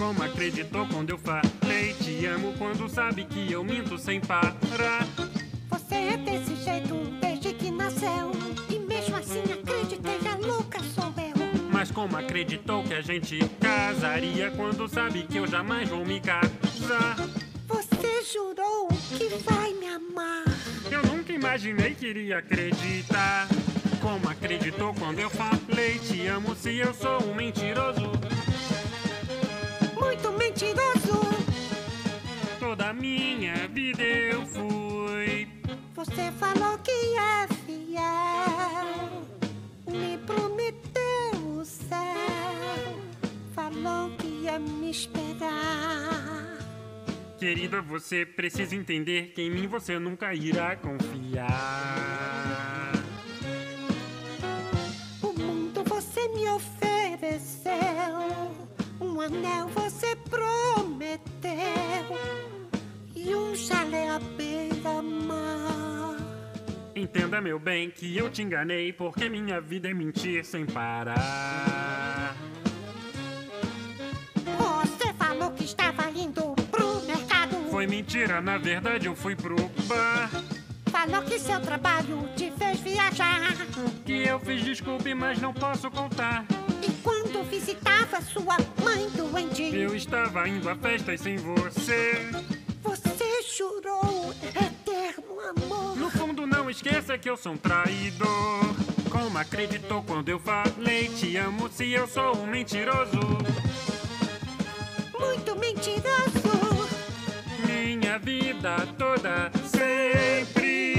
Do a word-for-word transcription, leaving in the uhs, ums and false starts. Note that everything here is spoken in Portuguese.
como acreditou quando eu falei te amo, quando sabe que eu minto sem parar. Você é desse jeito desde que nasceu, e mesmo assim acreditei, a louca sou eu. Mas como acreditou que a gente casaria, quando sabe que eu jamais vou me casar? Você jurou que vai me amar. Eu nunca imaginei que iria acreditar. Como acreditou quando eu falei te amo, se eu sou um mentiroso? Muito mentiroso. Toda a minha vida eu fui. Você falou que é fiel, me prometeu o céu, falou que ia me esperar. Querida, você precisa entender que em mim você nunca irá confiar. O mundo você me ofereceu, um anel você prometeu e um chalé à beira-mar. Entenda, meu bem, que eu te enganei, porque minha vida é mentir sem parar. Você falou que estava indo pro mercado. Foi mentira, na verdade eu fui pro bar. Falou que seu trabalho te fez viajar. O que eu fiz, desculpe, mas não posso contar. E quando visitava sua mãe doente, Eu estava indo a festas sem você. você jurou eterno amor. No fundo, não esqueça que eu sou um traidor. Como acreditou quando eu falei te amo, se eu sou um mentiroso? Muito mentiroso. Minha vida toda sempre